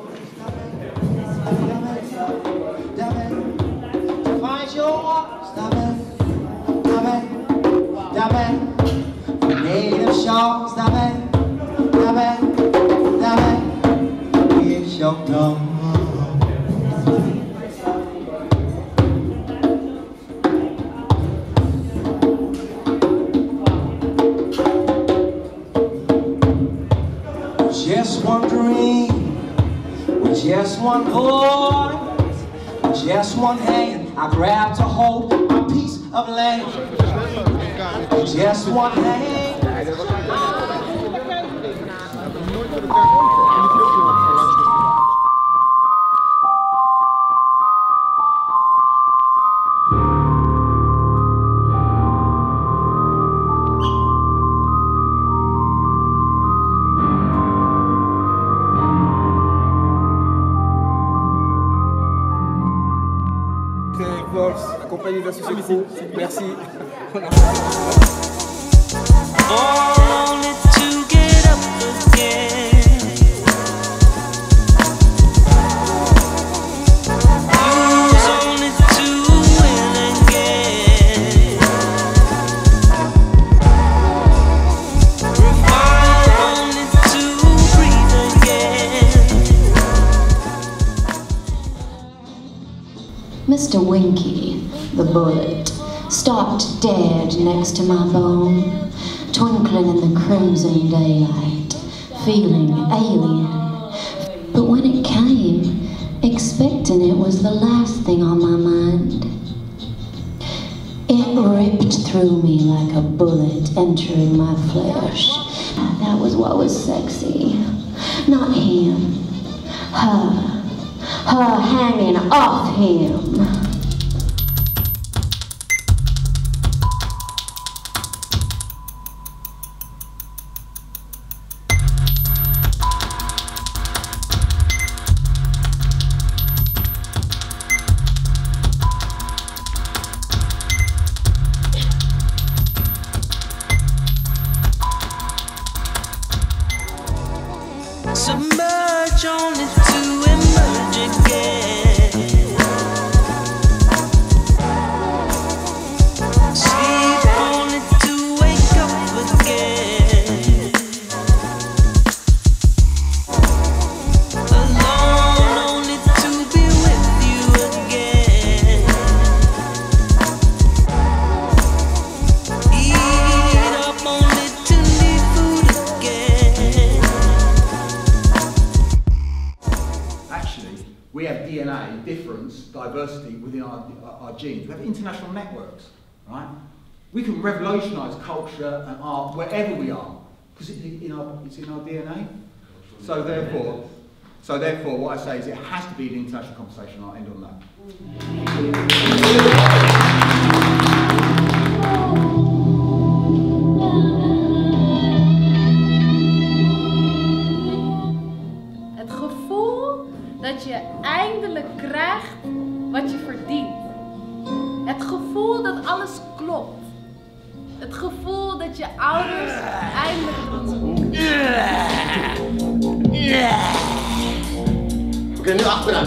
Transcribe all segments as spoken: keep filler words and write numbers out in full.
Just one dream, with just one voice, with just one hand, I grab to hold a piece of land. With just one hand. Compagnie d'association. Merci. Mister Winky, the bullet, stopped dead next to my bone, twinkling in the crimson daylight, feeling alien. But when it came, expecting it was the last thing on my mind, it ripped through me like a bullet entering my flesh. That was what was sexy. Not him. Her. Her hanging off him. Submerge only to emerge again. Sleep only to wake up again. Alone only to be with you again. Eat up only to need food again. Actually, we have D N A, difference, diversity within our, our genes. We have international networks, right? We can revolutionise culture and art wherever we are, because it's in our, it's in our D N A. So therefore, so therefore, what I say is it has to be an international conversation. I'll end on that. Het gevoel dat je eindelijk krijgt wat je verdient. Het gevoel dat alles klopt. Het gevoel dat je ouders eindelijk trots zijn. Oké, nu achteruit.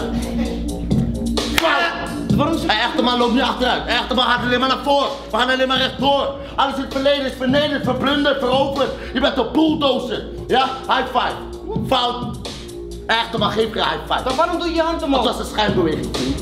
Waarom? Hij echte man loopt nu achteruit. Echte man gaat alleen maar naar voren. We gaan alleen maar rechtdoor. Alles in het verleden is vernederd, verplunderd, veroverd. Je bent een bulldozer. Ja? High five. Fout. Echte man, geef geen high five. Dan waarom doe je je hand omhoog? Dat was een schijnbeweging, vriend.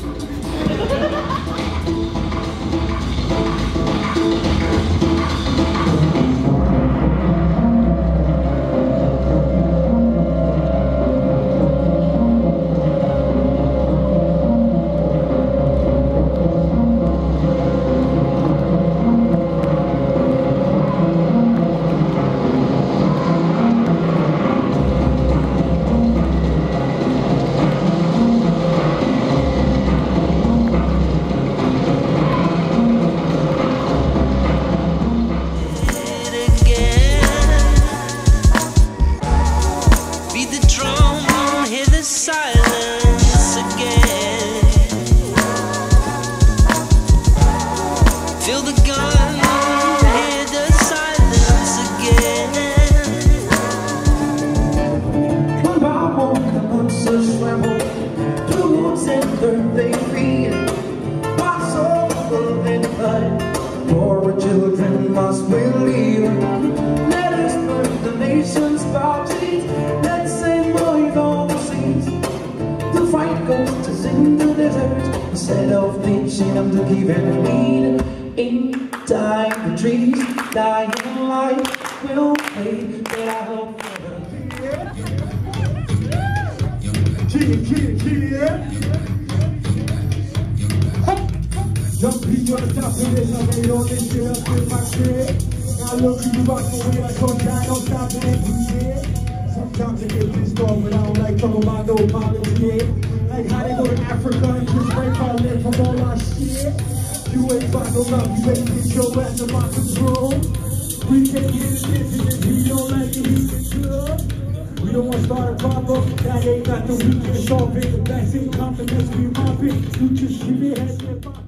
teaching them to keep it lead. In time, the trees dying life will fade, but I hope for the kid, kid, kid. Young people on the top of this, I made all this shit up in my crib. I look you rock the way I don't die, don't stop it every year. Sometimes I get pissed off, but I don't like talking about no problems here. Like how they go to Africa and just break all in from all our shit. You ain't got no love, you ain't get your ass in my control. We can't get it in if we don't like it, we can club. We don't want to start a problem, that ain't got the weakest solve it. The best ain't confidence, we mob it. You just keep it head and